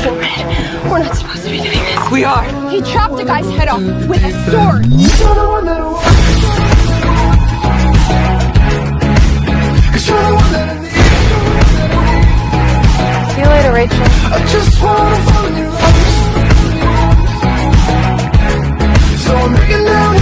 isn't right. We're not supposed to be doing this. We are. He chopped a guy's head off with a sword. See you later, Rachel. I just wanna fall in your arms. So I'm making out.